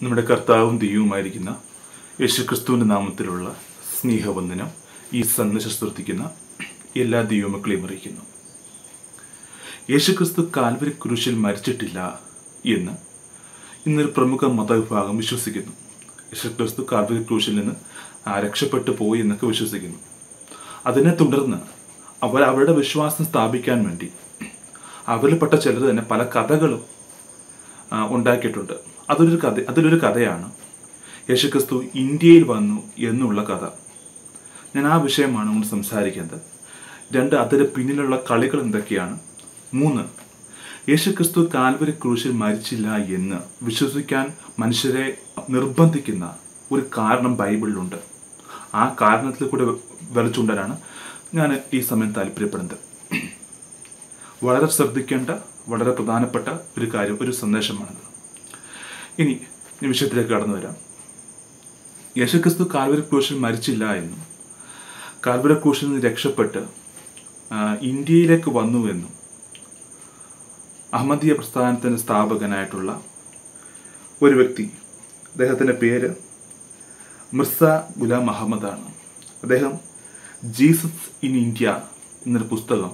നമ്മുടെ കർത്താവും ദൈവവുമായിരിക്കുന്ന യേശുക്രിസ്തുവിൻ്റെ നാമത്തിലുള്ള സ്നേഹവന്ദനം ഈ സന്ദേശം ശ്രദ്ധിക്കുന്ന എല്ലാ ദൈവമക്കളെയും അറിയിക്കുന്നു. യേശുക്രിസ്തു കാൽവരി ക്രൂശിൽ മരിച്ചിട്ടില്ല എന്ന് ഇന്നൊരു പ്രമുഖ മതവിഭാഗം വിശ്വസിക്കുന്നു. യേശുക്രിസ്തു കാൽവരി ക്രൂശിൽ നിന്ന് രക്ഷപ്പെട്ടു പോയി എന്നൊക്കെ വിശ്വസിക്കുന്നു. അതിനെ തുടർന്ന് അവരുടെ വിശ്വാസം സ്ഥാപിക്കാൻ വേണ്ടി അവരിൽപ്പെട്ട ചിലർ തന്നെ പല കഥകളും ഉണ്ടാക്കിയിട്ടുണ്ട്. അതിലൊരു കഥയാണ് യേശുക്രിസ്തു ഇന്ത്യയിൽ വന്നു എന്നുള്ള കഥ. ഞാൻ ആ വിഷയമാണ് നമ്മൾ സംസാരിക്കുന്നത്. 2, അതിന് പിന്നിലുള്ള കളികൾ എന്തൊക്കെയാണ്. 3, യേശുക്രിസ്തു കാൽവരി ക്രൂശിൽ മരിച്ചില്ല എന്ന് വിശ്വസിക്കാൻ മനുഷ്യരെ നിർബന്ധിക്കുന്ന ഒരു കാരണം ബൈബിളിലുണ്ട്. ആ കാരണത്തിൽ കൂടെ വലിച്ചുകൊണ്ടാണ് ഞാൻ ഈ സമയം താല്പര്യപ്പെടുന്നത്. വളരെ ശ്രദ്ധിക്കേണ്ട വളരെ പ്രധാനപ്പെട്ട ഒരു കാര്യം, ഒരു സന്ദേശമാണിത്. ഇനി വിഷയത്തിലേക്ക് കടന്നു വരാം. യേശുക്രിസ്തു കാൽവരി ക്രൂശിൽ മരിച്ചില്ല എന്നും കാൽവരി ക്രൂശിൽ നിന്ന് രക്ഷപ്പെട്ട് ഇന്ത്യയിലേക്ക് വന്നു എന്നും അഹമ്മദീയ പ്രസ്ഥാനത്തിൻ്റെ സ്ഥാപകനായിട്ടുള്ള ഒരു വ്യക്തി, അദ്ദേഹത്തിൻ്റെ പേര് മിർസ ഗുലാം അഹമ്മദാണ്. അദ്ദേഹം ജീസസ് ഇൻ ഇന്ത്യ എന്നൊരു പുസ്തകം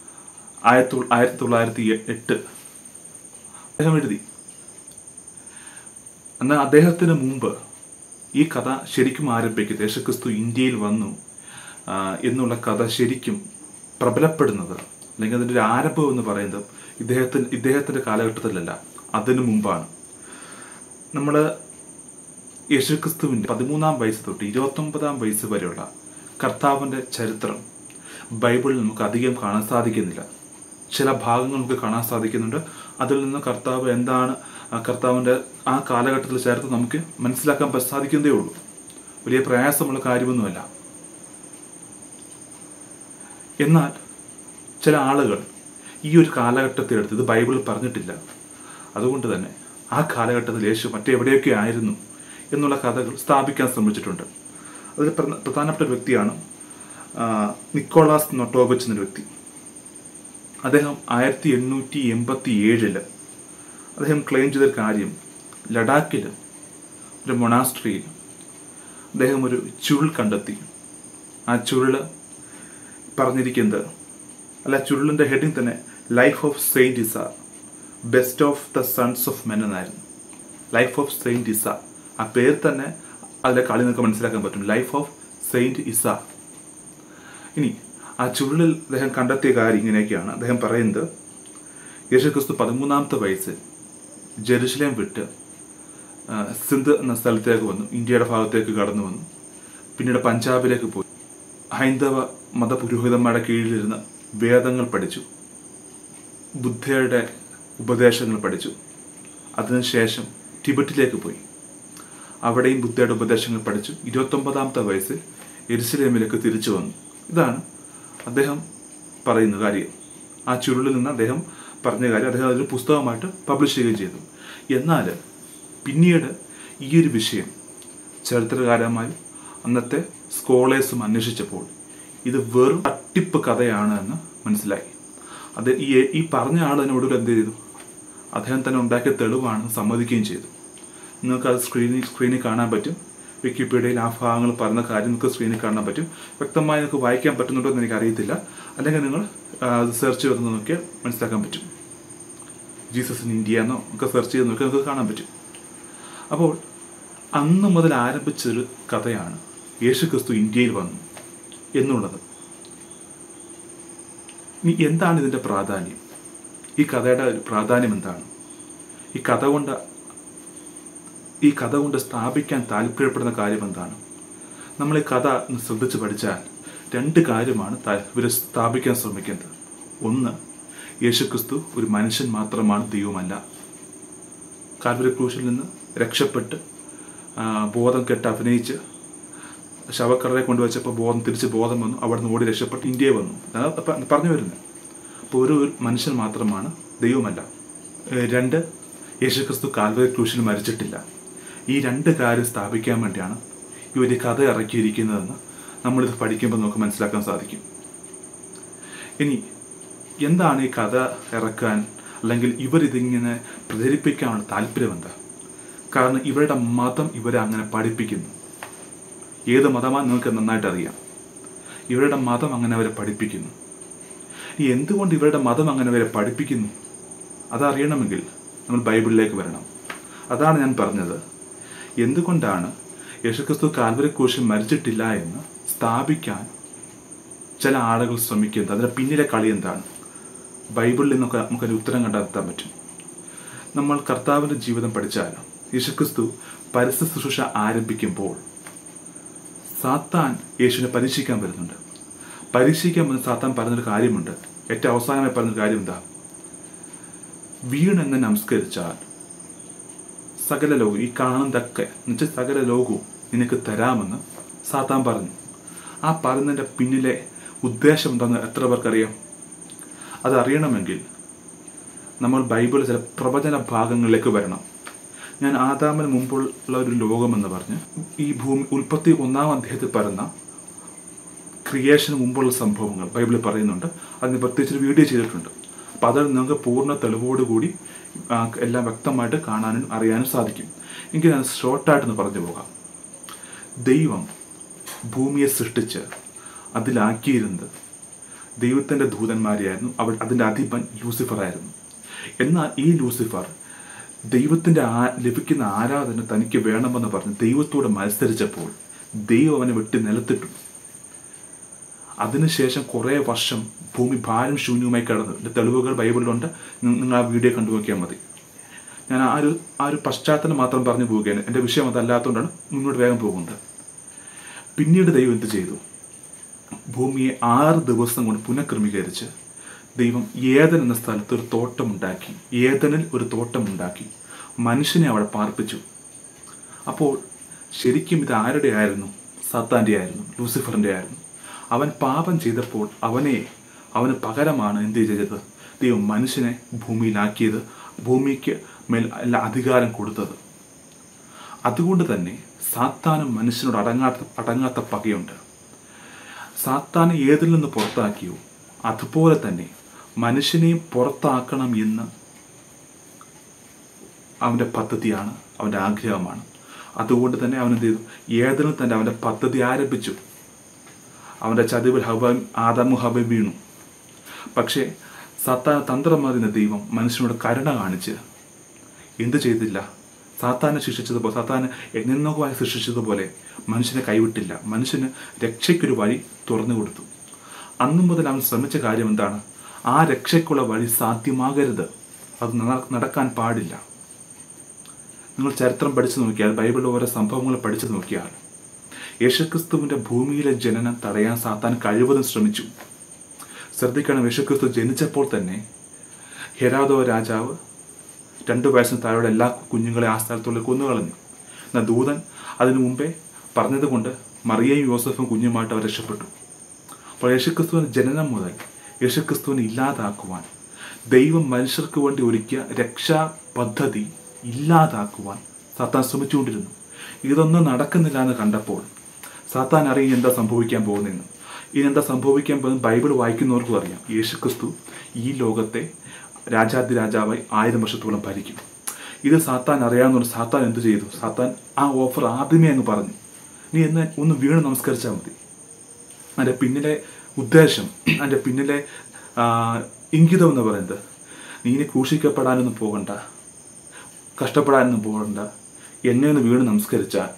1908 അദ്ദേഹം എഴുതി. എന്നാൽ അദ്ദേഹത്തിന് മുമ്പ് ഈ കഥ ശരിക്കും ആരംഭിക്കുന്നത്, യേശുക്രിസ്തു ഇന്ത്യയിൽ വന്നു എന്നുള്ള കഥ ശരിക്കും പ്രബലപ്പെടുന്നത്, അല്ലെങ്കിൽ അതിൻ്റെ ഒരു ആരംഭം എന്ന് പറയുന്നത് ഇദ്ദേഹത്തിൻ്റെ കാലഘട്ടത്തിലല്ല, അതിനു മുമ്പാണ്. നമ്മൾ യേശുക്രിസ്തുവിൻ്റെ 13-ാം വയസ്സ് തൊട്ട് 29-ാം വയസ്സ് വരെയുള്ള കർത്താവിൻ്റെ ചരിത്രം ബൈബിളിൽ നമുക്ക് അധികം കാണാൻ സാധിക്കുന്നില്ല. ചില ഭാഗങ്ങൾ നമുക്ക് കാണാൻ സാധിക്കുന്നുണ്ട്. അതിൽ നിന്ന് കർത്താവ് എന്താണ്, കർത്താവിൻ്റെ ആ കാലഘട്ടത്തിൽ ചേർത്ത് നമുക്ക് മനസ്സിലാക്കാൻ സാധിക്കുന്നതേ ഉള്ളൂ. വലിയ പ്രയാസമുള്ള കാര്യമൊന്നുമല്ല. എന്നാൽ ചില ആളുകൾ ഈ ഒരു കാലഘട്ടത്തെ എടുത്ത് ഇത് ബൈബിളിൽ പറഞ്ഞിട്ടില്ല, അതുകൊണ്ട് തന്നെ ആ കാലഘട്ടത്തിൽ യേശു മറ്റെവിടെയൊക്കെ ആയിരുന്നു എന്നുള്ള കഥകൾ സ്ഥാപിക്കാൻ ശ്രമിച്ചിട്ടുണ്ട്. അതിൽ പ്രധാനപ്പെട്ട ഒരു വ്യക്തിയാണ് നിക്കോളാസ് നൊട്ടോവിച്ച് എന്നൊരു വ്യക്തി. അദ്ദേഹം 1887 അദ്ദേഹം ക്ലെയിം ചെയ്തൊരു കാര്യം, ലഡാക്കിൽ ഒരു മൊണാസ്ട്രിയിൽ അദ്ദേഹം ഒരു ചുരുൾ കണ്ടെത്തി. ആ ചുരുൾ പറഞ്ഞിരിക്കുന്നത്, ചുരുളിൻ്റെ ഹെഡിങ് തന്നെ life of Saint Isa, best of the sons of men എന്നായിരുന്നു. ലൈഫ് ഓഫ് സെയിൻറ്റ് ഇസ, ആ പേര് തന്നെ അതിലെ കളി നിങ്ങൾക്ക് മനസ്സിലാക്കാൻ പറ്റും, ലൈഫ് ഓഫ് സെയിൻറ്റ് ഇസ. ഇനി ആ ചുരുളിൽ അദ്ദേഹം കണ്ടെത്തിയ കാര്യം ഇങ്ങനെയൊക്കെയാണ്. അദ്ദേഹം പറയുന്നത്, യേശുക്രിസ്തു 13-ാമത്തെ വയസ്സിൽ ജെറുസലേം വിട്ട് സിന്ധ് എന്ന സ്ഥലത്തേക്ക് വന്നു, ഇന്ത്യയുടെ ഭാഗത്തേക്ക് കടന്നു വന്നു. പിന്നീട് പഞ്ചാബിലേക്ക് പോയി ഹൈന്ദവ മതപുരോഹിതന്മാരുടെ കീഴിലിരുന്ന് വേദങ്ങൾ പഠിച്ചു, ബുദ്ധയുടെ ഉപദേശങ്ങൾ പഠിച്ചു. അതിനുശേഷം ടിബറ്റിലേക്ക് പോയി, അവിടെയും ബുദ്ധയുടെ ഉപദേശങ്ങൾ പഠിച്ചു. 29-ാമത്തെ വയസ്സിൽ യെരുശലേമിലേക്ക് തിരിച്ചു വന്നു. ഇതാണ് അദ്ദേഹം പറയുന്ന കാര്യം. ആ ചുരുളിൽ നിന്ന് അദ്ദേഹം പറഞ്ഞ കാര്യം അദ്ദേഹം അതൊരു പുസ്തകമായിട്ട് പബ്ലിഷ് ചെയ്യുകയും ചെയ്തു. എന്നാൽ പിന്നീട് ഈ ഒരു വിഷയം ചരിത്രകാരന്മാരും അന്നത്തെ സ്കോളേഴ്സും അന്വേഷിച്ചപ്പോൾ ഇത് വെറും തട്ടിപ്പ് കഥയാണ് എന്ന് മനസ്സിലായി. അത് ഈ പറഞ്ഞ ആൾ തന്നെ ഒടുവിൽ എന്ത് ചെയ്തു, അദ്ദേഹം തന്നെ ഉണ്ടാക്കിയ തെളിവാണെന്ന് സമ്മതിക്കുകയും ചെയ്തു. നിങ്ങൾക്ക് അത് സ്ക്രീനിൽ കാണാൻ പറ്റും. വിക്കിപീഡിയയിൽ ആ ഭാഗങ്ങൾ പറഞ്ഞ കാര്യം നിങ്ങൾക്ക് സ്ക്രീനിൽ കാണാൻ പറ്റും. വ്യക്തമായി നിങ്ങൾക്ക് വായിക്കാൻ പറ്റുന്നുണ്ടോ എന്ന് എനിക്കറിയത്തില്ല. അല്ലെങ്കിൽ നിങ്ങൾ സെർച്ച് ചെയ്ത് നോക്കിയ മനസ്സിലാക്കാൻ പറ്റും. ജീസസ് ഇൻ ഇന്ത്യ എന്നോ ഒക്കെ സെർച്ച് ചെയ്ത് നോക്കിയാൽ നിങ്ങൾക്ക് കാണാൻ പറ്റും. അപ്പോൾ അന്ന് മുതൽ ആരംഭിച്ചൊരു കഥയാണ് യേശുക്രിസ്തു ഇന്ത്യയിൽ വന്നു എന്നുള്ളത്. ഇനി എന്താണ് ഇതിൻ്റെ പ്രാധാന്യം? ഈ കഥയുടെ പ്രാധാന്യം എന്താണ്? ഈ കഥ കൊണ്ട് സ്ഥാപിക്കാൻ താല്പര്യപ്പെടുന്ന കാര്യം എന്താണ്? നമ്മൾ ഈ കഥ ശ്രദ്ധിച്ച് പഠിച്ചാൽ 2 കാര്യമാണ് ഇവർ സ്ഥാപിക്കാൻ ശ്രമിക്കുന്നത്. 1, യേശുക്രിസ്തു ഒരു മനുഷ്യൻ മാത്രമാണ്, ദൈവമല്ല. കാൽവരി ക്രൂശിൽ നിന്ന് രക്ഷപ്പെട്ട് ബോധം കെട്ട് അഭിനയിച്ച് ശവക്കറയെ കൊണ്ടുവച്ചപ്പോൾ തിരിച്ച് ബോധം വന്നു, അവിടെ നിന്ന് ഓടി രക്ഷപ്പെട്ട് ഇന്ത്യയിൽ വന്നു. അതാണ് പറഞ്ഞു വരുന്നത്. അപ്പോൾ ഒരു മനുഷ്യൻ മാത്രമാണ്, ദൈവമല്ല. 2, യേശുക്രിസ്തു കാൽവരി ക്രൂശിൽ മരിച്ചിട്ടില്ല. ഈ 2 കാര്യം സ്ഥാപിക്കാൻ വേണ്ടിയാണ് ഈ ഒരു കഥ ഇറക്കിയിരിക്കുന്നതെന്ന് നമ്മളിത് പഠിക്കുമ്പോൾ നമുക്ക് മനസ്സിലാക്കാൻ സാധിക്കും. ഇനി എന്താണ് ഈ കഥ ഇറക്കാൻ അല്ലെങ്കിൽ ഇവരിതിങ്ങനെ പ്രചരിപ്പിക്കാനുള്ള താല്പര്യം എന്താ? കാരണം ഇവരുടെ മതം ഇവരെ അങ്ങനെ പഠിപ്പിക്കുന്നു. ഏത് മതമാണ് നിങ്ങൾക്ക് നന്നായിട്ട് അറിയാം. ഇവരുടെ മതം അങ്ങനെ അവരെ പഠിപ്പിക്കുന്നു. എന്തുകൊണ്ട് ഇവരുടെ മതം അങ്ങനെ അവരെ പഠിപ്പിക്കുന്നു അതറിയണമെങ്കിൽ നമ്മൾ ബൈബിളിലേക്ക് വരണം. അതാണ് ഞാൻ പറഞ്ഞത്. എന്തുകൊണ്ടാണ് യേശുക്രിസ്തു കാൽവരി ക്രൂശിൽ മരിച്ചിട്ടില്ല എന്ന് സ്ഥാപിക്കാൻ ചില ആളുകൾ ശ്രമിക്കുന്നത്? അതിൻ്റെ പിന്നിലെ കളി എന്താണ്? ബൈബിളിൽ നിന്നൊക്കെ നമുക്കൊരു ഉത്തരം കണ്ടെത്താൻ പറ്റും. നമ്മൾ കർത്താവിൻ്റെ ജീവിതം പഠിച്ചാൽ യേശുക്രിസ്തു പരസ്യ ശുശ്രൂഷ ആരംഭിക്കുമ്പോൾ സാത്താൻ യേശുവിനെ പരീക്ഷിക്കാൻ വരുന്നുണ്ട്. പരീക്ഷിക്കാൻ വന്ന് സാത്താൻ പറഞ്ഞൊരു കാര്യമുണ്ട്. ഏറ്റവും അവസാനമായി പറഞ്ഞൊരു കാര്യം എന്താ? വീണെന്ന് നമസ്കരിച്ചാൽ സകല ലോകവും, ഈ കാണുന്നതൊക്കെ എന്നുവെച്ചാൽ സകല ലോകവും നിനക്ക് തരാമെന്ന് സാത്താൻ പറഞ്ഞു. ആ പറയുന്നതിൻ്റെ പിന്നിലെ ഉദ്ദേശം എന്താണെന്ന് എത്ര പേർക്കറിയാം? അതറിയണമെങ്കിൽ നമ്മൾ ബൈബിളിൽ ചില പ്രവചന ഭാഗങ്ങളിലേക്ക് വരണം. ഞാൻ ആദാമിന് മുമ്പുള്ള ഒരു ലോകമെന്ന് പറഞ്ഞ് ഈ ഭൂമി ഉൽപ്പത്തി 1-ാം അധ്യായത്തിൽ പറയുന്ന ക്രിയേഷന് മുമ്പുള്ള സംഭവങ്ങൾ ബൈബിളിൽ പറയുന്നുണ്ട്. അതിന് പ്രത്യേകിച്ചൊരു വീഡിയോ ചെയ്തിട്ടുണ്ട്. അപ്പം അതിൽ നിങ്ങൾക്ക് പൂർണ്ണ തെളിവോടുകൂടി എല്ലാം വ്യക്തമായിട്ട് കാണാനും അറിയാനും സാധിക്കും. എങ്കിൽ ഞാൻ ഷോർട്ടായിട്ടൊന്ന് പറഞ്ഞു പോകാം. ദൈവം ഭൂമിയെ സൃഷ്ടിച്ച് അതിലാക്കിയിരുന്നത് ദൈവത്തിൻ്റെ ദൂതന്മാരെയായിരുന്നു. അതിൻ്റെ അധിപൻ ലൂസിഫറായിരുന്നു. എന്നാൽ ഈ ലൂസിഫർ ദൈവത്തിൻ്റെ ലഭിക്കുന്ന ആരാധന തനിക്ക് വേണമെന്ന് പറഞ്ഞ് ദൈവത്തോട് മത്സരിച്ചപ്പോൾ ദൈവം അവനെ വെട്ടി നിലത്തിട്ടു. അതിനുശേഷം കുറേ വർഷം ഭൂമി ഭാരം ശൂന്യവുമായി കിടന്നു. എൻ്റെ തെളിവുകൾ ബൈബിളിലുണ്ട്. നിങ്ങൾ ആ വീഡിയോ കണ്ടു നോക്കിയാൽ മതി. ഞാൻ ആ ഒരു പശ്ചാത്തലം മാത്രം പറഞ്ഞു പോവുകയാണ്. എൻ്റെ വിഷയം അതല്ലാത്തതുകൊണ്ടാണ് മുന്നോട്ട് വേഗം പോകുന്നത്. പിന്നീട് ദൈവം എന്ത് ചെയ്തു? ഭൂമിയെ 6 ദിവസം കൊണ്ട് പുനഃക്രമീകരിച്ച് ദൈവം ഏദൻ എന്ന സ്ഥലത്ത് ഒരു തോട്ടമുണ്ടാക്കി. ഏദനിൽ ഒരു തോട്ടമുണ്ടാക്കി മനുഷ്യനെ അവിടെ പാർപ്പിച്ചു. അപ്പോൾ ശരിക്കും ഇത് ആരുടെ ആയിരുന്നു? സാത്താൻ്റെ ആയിരുന്നു, ലൂസിഫറിൻ്റെ ആയിരുന്നു. അവൻ പാപം ചെയ്തപ്പോൾ അവന് പകരമാണ് എന്ത് ചെയ്തത്? ദൈവം മനുഷ്യനെ ഭൂമിയിലാക്കിയത്, ഭൂമിക്ക് മേൽ എല്ലാ അധികാരം കൊടുത്തത്. അതുകൊണ്ട് തന്നെ സാത്താനും മനുഷ്യനോട് അടങ്ങാത്ത പകയുണ്ട്. സാത്താനെ ഏതിൽ നിന്ന് പുറത്താക്കിയോ അതുപോലെ തന്നെ മനുഷ്യനെയും പുറത്താക്കണം എന്ന് അവൻ്റെ പദ്ധതിയാണ്, അവൻ്റെ ആഗ്രഹമാണ്. അതുകൊണ്ട് തന്നെ അവൻ എന്ത് ചെയ്തു? ഏതിൽ തന്നെ അവൻ്റെ പദ്ധതി ആരംഭിച്ചു. അവൻ്റെ ചതിവിൽ ആദാമും ഹവ്വയും വീണു. പക്ഷേ സാത്താൻ തന്ത്രമാറിയ ദൈവം മനുഷ്യനോട് കരുണ കാണിച്ച് എന്ത് ചെയ്തില്ല? സാത്താനെ ശിക്ഷിച്ചതുപോലെ, സാത്താനെ എന്നൊക്കെ ശിക്ഷിച്ചതുപോലെ മനുഷ്യനെ കൈവിട്ടില്ല. മനുഷ്യന് രക്ഷയ്ക്കൊരു വഴി തുറന്നു കൊടുത്തു. അന്നു മുതൽ അവൻ ശ്രമിച്ച കാര്യം എന്താണ്? ആ രക്ഷയ്ക്കുള്ള വഴി സാധ്യമാകരുത്, അത് നടക്കാൻ പാടില്ല. നിങ്ങൾ ചരിത്രം പഠിച്ചു നോക്കിയാൽ, ബൈബിളിലെ ഓരോ സംഭവങ്ങൾ പഠിച്ചു നോക്കിയാൽ, യേശുക്രിസ്തുവിൻ്റെ ഭൂമിയിലെ ജനനം തടയാൻ സാത്താൻ കഴിവതും ശ്രമിച്ചു. ശ്രദ്ധിക്കണം, യേശുക്രിസ്തു ജനിച്ചപ്പോൾ തന്നെ ഹെരോദോ രാജാവ് 2 വയസ്സിന് താഴെയുള്ള എല്ലാ കുഞ്ഞുങ്ങളെ ആ സ്ഥലത്തുള്ള കൊന്നുകളഞ്ഞു. എന്നാൽ ദൂതൻ അതിനു മുമ്പേ പറഞ്ഞതുകൊണ്ട് മറിയയും യോസഫും കുഞ്ഞുമായിട്ട് അവർ രക്ഷപ്പെട്ടു. അപ്പോൾ യേശുക്രിസ്തുവിൻ്റെ ജനനം മുതൽ യേശുക്രിസ്തുവിനെ ഇല്ലാതാക്കുവാൻ ദൈവം മനുഷ്യർക്ക് വേണ്ടി ഒരുക്കിയ രക്ഷാ പദ്ധതി ഇല്ലാതാക്കുവാൻ സാത്താൻ ശ്രമിച്ചുകൊണ്ടിരുന്നു. ഇതൊന്നും നടക്കുന്നില്ല എന്ന് കണ്ടപ്പോൾ സാത്താൻ അറിയാൻ എന്താ സംഭവിക്കാൻ പോകുന്നതെന്ന്. ഇനി എന്താ സംഭവിക്കാൻ പോകുന്നത് ബൈബിൾ വായിക്കുന്നവർക്കും അറിയാം. യേശുക്രിസ്തു ഈ ലോകത്തെ രാജാതിരാജാവായി 1000 വർഷത്തോളം ഭരിക്കും. ഇത് സാത്താൻ അറിയാവുന്ന സാത്താൻ എന്ത് ചെയ്തു? സാത്താൻ ആ ഓഫർ ആദ്യമേ അങ്ങ് പറഞ്ഞു, നീ എന്ന് ഒന്ന് വീണ് നമസ്കരിച്ചാൽ മതി. അതിൻ്റെ പിന്നിലെ ഉദ്ദേശം, അതിൻ്റെ പിന്നിലെ ഇംഗിതം എന്ന് പറയുന്നത്, നീ ഇനി ക്രൂശിക്കപ്പെടാനൊന്നും പോകണ്ട, കഷ്ടപ്പെടാനൊന്നും പോകണ്ട, എന്നെ ഒന്ന് വീണ് നമസ്കരിച്ചാൽ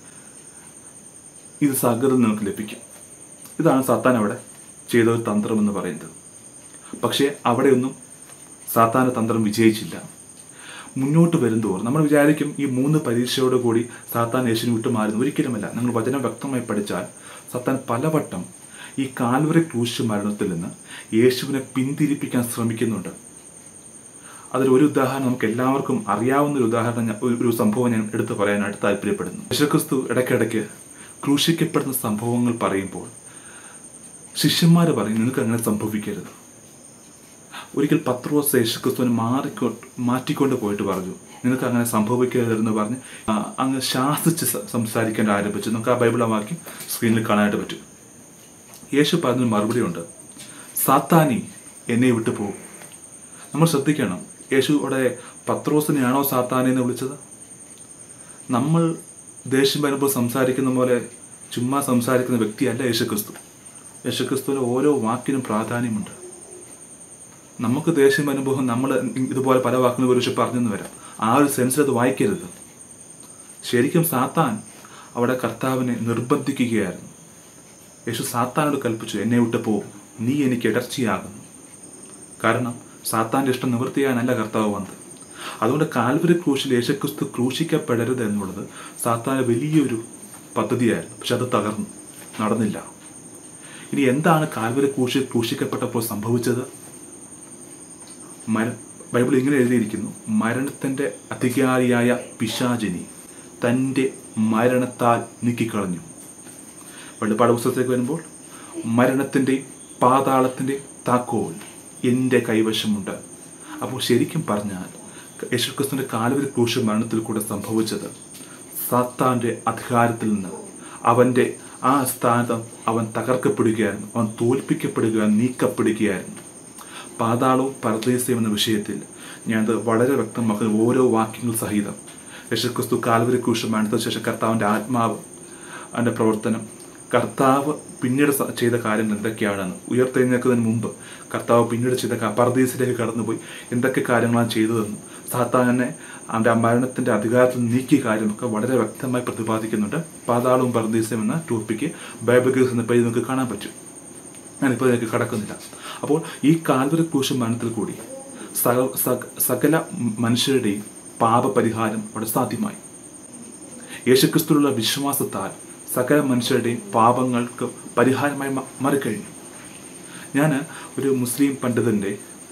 ഇത് സകലം നിനക്ക് ലഭിക്കും. ഇതാണ് സാത്താൻ അവിടെ ചെയ്തൊരു തന്ത്രം എന്ന് പറയുന്നത്. പക്ഷേ അവിടെയൊന്നും സാത്താൻ്റെ തന്ത്രം വിജയിച്ചില്ല. മുന്നോട്ട് വരുന്തോറും നമ്മൾ വിചാരിക്കും ഈ 3 പരീക്ഷയോട് കൂടി സാത്താൻ യേശുവിനെ വിട്ടുമാറുന്നു. ഒരിക്കലുമല്ല. നിങ്ങൾ വചനം വ്യക്തമായി പഠിച്ചാൽ സാത്താൻ പലവട്ടം ഈ കാൽവരി ക്രൂശ് മരണത്തിൽ നിന്ന് യേശുവിനെ പിന്തിരിപ്പിക്കാൻ ശ്രമിക്കുന്നുണ്ട്. അതിലൊരു ഉദാഹരണം നമുക്ക് എല്ലാവർക്കും അറിയാവുന്നൊരു ഉദാഹരണം, ഒരു സംഭവം ഞാൻ എടുത്തു പറയാനായിട്ട് താല്പര്യപ്പെടുന്നു. യേശുക്രിസ്തു ഇടയ്ക്കിടയ്ക്ക് ക്രൂശിക്കപ്പെടുന്ന സംഭവങ്ങൾ പറയുമ്പോൾ ശിഷ്യന്മാർ പറയും, നിനക്ക് അങ്ങനെ സംഭവിക്കരുത്. ഒരിക്കൽ പത്രോസ് യേശുക്രിസ്തുവിനെ മാറ്റിക്കൊണ്ട് പോയിട്ട് പറഞ്ഞു, നിനക്ക് അങ്ങനെ സംഭവിക്കരുതെന്ന് പറഞ്ഞ് അങ്ങ് ശാസിച്ച് സംസാരിക്കാൻ ആരംഭിച്ചു. നമുക്ക് ആ ബൈബിൾ വാക്യം സ്ക്രീനിൽ കാണാനായിട്ട് പറ്റും. യേശു പറഞ്ഞൊരു മറുപടിയുണ്ട്, സാത്താനി എന്നെ വിട്ടു പോകും. നമ്മൾ ശ്രദ്ധിക്കണം, യേശു അവിടെ പത്രോസിനെയാണോ സാത്താനെ എന്ന് വിളിച്ചത്? നമ്മൾ ദേഷ്യം വരുമ്പോൾ സംസാരിക്കുന്ന പോലെ ചുമ്മാ സംസാരിക്കുന്ന വ്യക്തിയല്ല യേശുക്രിസ്തു. യേശുക്രിസ്തുവിൻ്റെ ഓരോ വാക്കിനും പ്രാധാന്യമുണ്ട്. നമുക്ക് ദേഷ്യം വരുമ്പോൾ നമ്മൾ ഇതുപോലെ പല വാക്കുകൾ ഒരുപക്ഷെ പറഞ്ഞെന്ന് വരാം. ആ ഒരു സെൻസിൽ അത് വായിക്കരുത്. ശരിക്കും സാത്താൻ അവിടെ കർത്താവിനെ നിർബന്ധിക്കുകയായിരുന്നു. യേശു സാത്താനോട് കൽപ്പിച്ചു, എന്നെ വിട്ട് പോകും, നീ എനിക്ക് ഇടർച്ചയാകുന്നു. കാരണം സാത്താൻ്റെ ഇഷ്ടം നിവൃത്തിയാനല്ല കർത്താവ് വന്നത്. അതുകൊണ്ട് കാൽവരി ക്രൂശിൽ യേശുക്രിസ്തു ക്രൂശിക്കപ്പെടരുത് എന്നുള്ളത് സാത്താൻ്റെ വലിയൊരു പദ്ധതിയായിരുന്നു. പക്ഷെ അത് തകർന്നു, നടന്നില്ല. ഇനി എന്താണ് കാൽവരി ക്രൂശിൽ ക്രൂശിക്കപ്പെട്ടപ്പോൾ സംഭവിച്ചത്? ബൈബിൾ ഇങ്ങനെ എഴുതിയിരിക്കുന്നു, മരണത്തിൻ്റെ അധികാരിയായ പിശാചിനെ തൻ്റെ മരണത്താൽ നീക്കിക്കളഞ്ഞു. വെളിപ്പാട് പുസ്തകത്തിലേക്ക് വരുമ്പോൾ മരണത്തിൻ്റെ പാതാളത്തിൻ്റെ താക്കോൽ എൻ്റെ കൈവശമുണ്ട്. അപ്പോൾ ശരിക്കും പറഞ്ഞാൽ യേശുക്രിസ്തുവിൻ്റെ കാൽവരി ക്രൂശ് മരണത്തിൽ കൂടെ സംഭവിച്ചത് സാത്താൻ്റെ അധികാരത്തിൽ നിന്ന് അവൻ്റെ ആ സ്ഥാനം അവൻ തകർക്കപ്പെടുകയായിരുന്നു, അവൻ തോൽപ്പിക്കപ്പെടുകയായിരുന്നു, നീക്കപ്പെടുകയായിരുന്നു. പാതാളവും പരദേശയും എന്ന വിഷയത്തിൽ ഞാനത് വളരെ വ്യക്തമാക്കുന്ന ഓരോ വാക്യങ്ങൾ സഹിതം യേശുക്രിസ്തു കാൽവരി ക്രൂശ് മരണത്തിന് ശേഷം കർത്താവിൻ്റെ ആത്മാവ്, അവൻ്റെ പ്രവർത്തനം, കർത്താവ് പിന്നീട് ചെയ്ത കാര്യങ്ങൾ എന്തൊക്കെയാണെന്ന്, ഉയർത്തെഴുന്നേൽക്കുന്നതിന് മുമ്പ് കർത്താവ് പിന്നീട് ചെയ്ത പരദീസിലേക്ക് കടന്നുപോയി എന്തൊക്കെ കാര്യങ്ങളാണ് ചെയ്തതെന്ന്, സാത്താനെ അവൻ്റെ ആ മരണത്തിൻ്റെ അധികാരത്തിൽ നീക്കിയ കാര്യമൊക്കെ വളരെ വ്യക്തമായി പ്രതിപാദിക്കുന്നുണ്ട്. പാതാളവും പരദീസയും എന്ന ടോപ്പിക്ക് ബൈബിൾ കേസ് എന്ന പേര് നിങ്ങൾക്ക് കാണാൻ പറ്റും. ഞാനിപ്പോൾ ഇതിലേക്ക് കടക്കുന്നില്ല. അപ്പോൾ ഈ കാൽവരി ക്രൂശ് മരണത്തിൽ കൂടി സകല മനുഷ്യരുടെയും പാപപരിഹാരം അവിടെ സാധ്യമായി. യേശുക്രിസ്തുവിലുള്ള വിശ്വാസത്താൽ സകല മനുഷ്യരുടെയും പാപങ്ങൾക്ക് പരിഹാരമായി മാറിക്കഴിഞ്ഞു. ഞാൻ ഒരു മുസ്ലിം പണ്ഡിതൻ്റെ